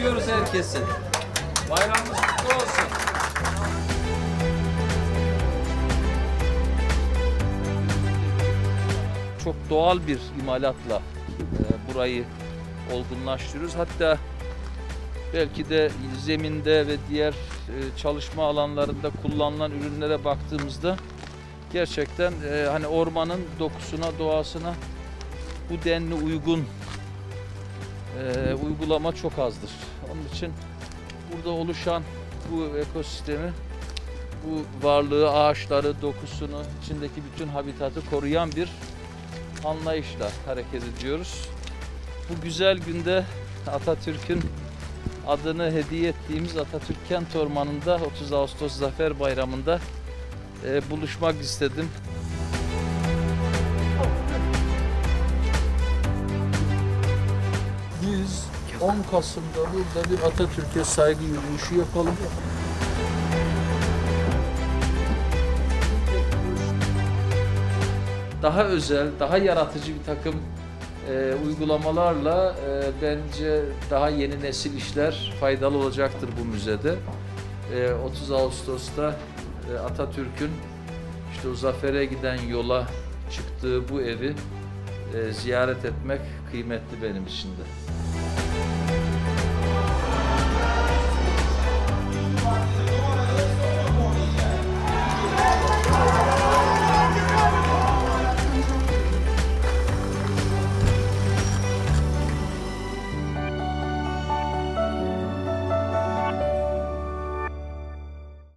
öpüyoruz herkesi. Bayramınız kutlu olsun. Çok doğal bir imalatla burayı olgunlaştırıyoruz. Hatta belki de zeminde ve diğer çalışma alanlarında kullanılan ürünlere baktığımızda gerçekten hani ormanın dokusuna, doğasına bu denli uygun uygulama çok azdır. Onun için burada oluşan bu ekosistemi, bu varlığı, ağaçları, dokusunu, içindeki bütün habitatı koruyan bir anlayışla hareket ediyoruz. Bu güzel günde Atatürk'ün adını hediye ettiğimiz Atatürk Kent Ormanı'nda 30 Ağustos Zafer Bayramı'nda buluşmak istedim. Biz 10 Kasım'da burada bir Atatürk'e saygı yürüyüşü yapalım. Daha özel, daha yaratıcı bir takım uygulamalarla bence daha yeni nesil işler faydalı olacaktır bu müzede. 30 Ağustos'ta Atatürk'ün işte o zafere giden yola çıktığı bu evi ziyaret etmek kıymetli benim için de.